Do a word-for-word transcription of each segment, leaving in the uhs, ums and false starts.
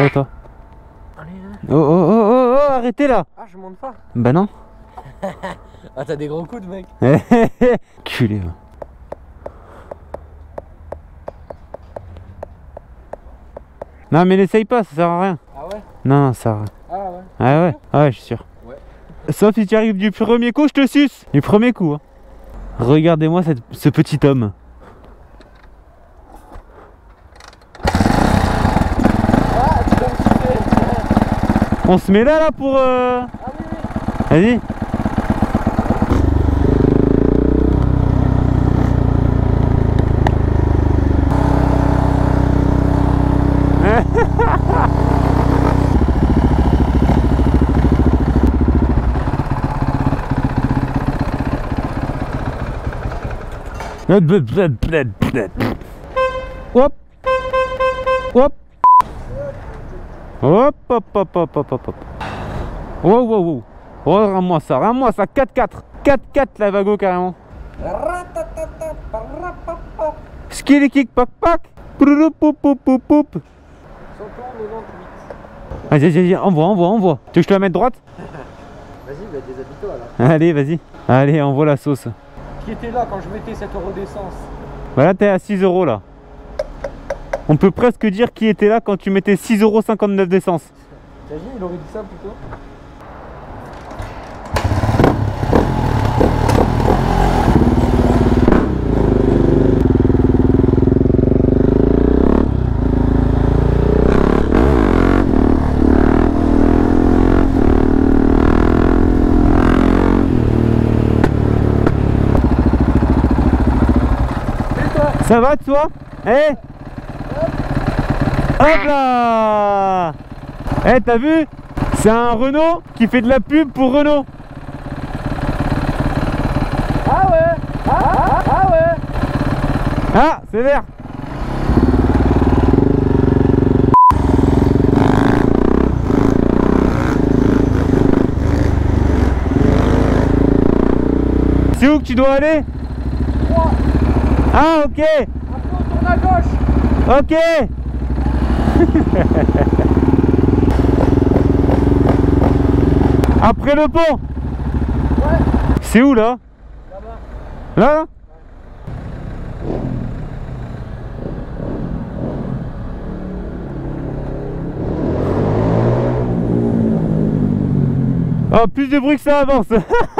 toi, toi. Allez, hein. Oh, oh, oh, oh, oh, arrêtez là. Ah, je monte pas. Bah non. Ah, t'as des gros coudes, mec. Culé. Non, mais n'essaye pas, ça sert à rien. Ah ouais? Non, ça sert à rien. Ah ouais. Ah ouais, ah ouais, je suis sûr. Ouais. Sauf si tu arrives du premier coup, je te suce. Du premier coup. Hein. Regardez-moi cette- ce petit homme. Ah, tu dois me siffler. On se met là, là, pour... Euh... Ah oui, oui. Vas-y. Hop. Hop. Hop, hop, hop, hop, hop, hop, hop. Wow, wow, wow. Oh, rends-moi ça, rends-moi ça. quatre quatre. quatre quatre la vago carrément. Skilly kick, pack, pack. Poup, poup, poup, poup, poup. Vas-y, vas-y, envoie, envoie, envoie. Tu veux que je te la mette droite? Vas-y, bah déshabille-toi là. Allez, vas-y. Allez, envoie la sauce. Qui était là quand je mettais sept euros d'essence? Bah là, t'es à six euros là. On peut presque dire qui était là quand tu mettais six euros cinquante-neuf d'essence. T'imagines, il aurait dit ça plutôt. Ça va toi? Eh, hop là. Eh, t'as vu? C'est un Renault qui fait de la pub pour Renault. Ah ouais. Ah, ah, ah ouais. Ah, c'est vert. C'est où que tu dois aller? trois. Ah, ok. Après on tourne à gauche. Ok. Après le pont. Ouais. C'est où là? Là-bas. Là? Oh, plus de bruit que ça avance.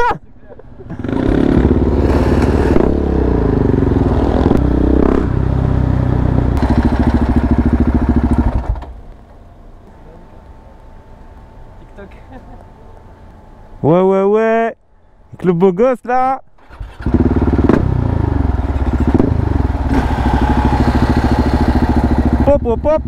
TikTok. Ouais, ouais, ouais. Avec le beau gosse là. Pop, pop, pop.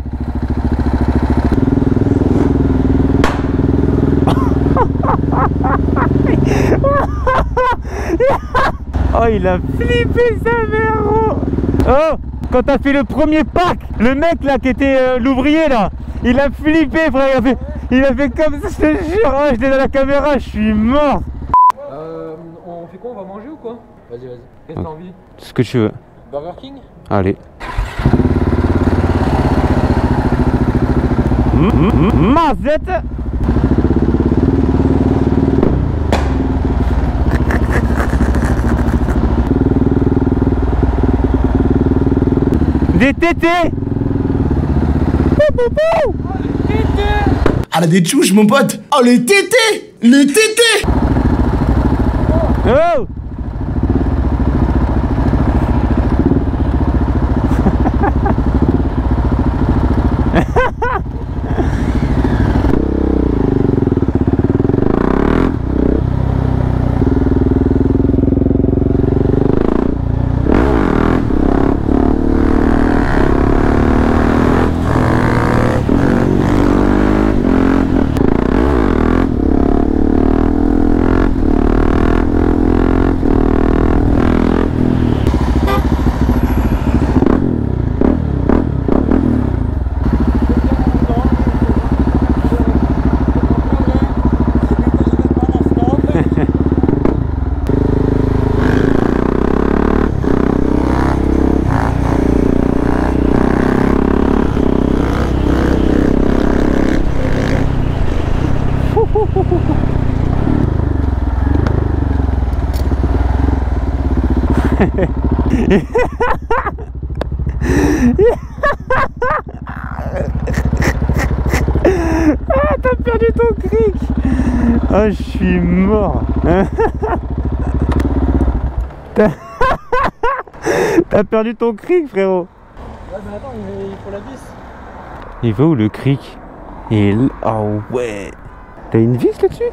Oh, il a flippé sa mère. Oh, oh, quand t'as fait le premier pack, le mec là qui était euh, l'ouvrier là, il a flippé, frère. Il a fait, il a fait comme ça, je te jure. Oh, j'étais dans la caméra, je suis mort. Euh, on fait quoi? On va manger ou quoi? Vas-y, vas-y. Qu'est-ce que t'as envie? Ce que tu veux. Burger King? Allez. Mazette. Des tétés. Pou, pou, pou. Oh, les tétés. Ah, des tchouches, mon pote. Oh, les tétés. Les tétés. Oh. Ah, t'as perdu ton cric. Ah, je suis mort. T'as perdu ton cric, frérot. Ouais, mais attends, il, il faut la vis. Il va où le cric? Et l... Oh ouais. T'as une vis là-dessus?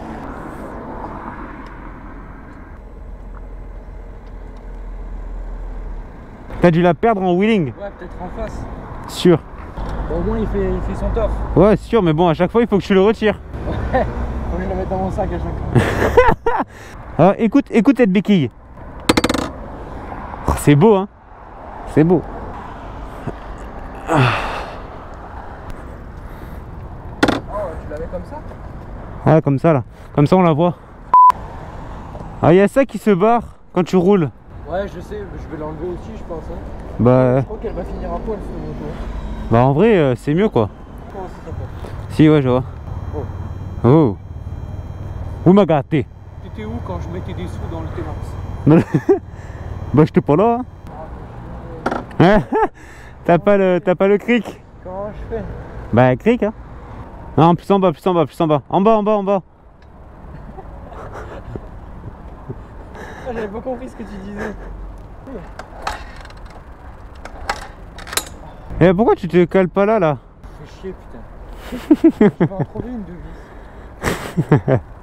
T'as dû la perdre en wheeling? Ouais, peut-être en face. Sûr. Bon, au moins, il fait, il fait son taf. Ouais, sûr, mais bon, à chaque fois, il faut que tu le retires. Ouais, faut que je le mettre dans mon sac à chaque fois. Ah, écoute, écoute cette béquille. Oh, c'est beau, hein? C'est beau. Oh, tu l'avais comme ça? Ouais, comme ça, là. Comme ça, on la voit. Ah, il y a ça qui se barre quand tu roules. Ouais, je sais, je vais l'enlever aussi, je pense. Hein. Bah, Je crois qu'elle va finir à poil, cette moto. bah en vrai, euh, c'est mieux, quoi. Comment ça s'appelle? Si, ouais, je vois. Oh. Oh. Où m'a gâté? T'étais où quand je mettais des sous dans le T-Max? Bah, j'étais pas là. Hein. T'as pas le, t'as pas le cric? Comment je fais? Bah, cric, hein. Non, plus en bas, plus en bas, plus en bas. En bas, en bas, en bas. Ah, j'avais pas compris ce que tu disais. Et pourquoi tu te cales pas là, là? Fais chier, putain. Je vais en trouver une de vis.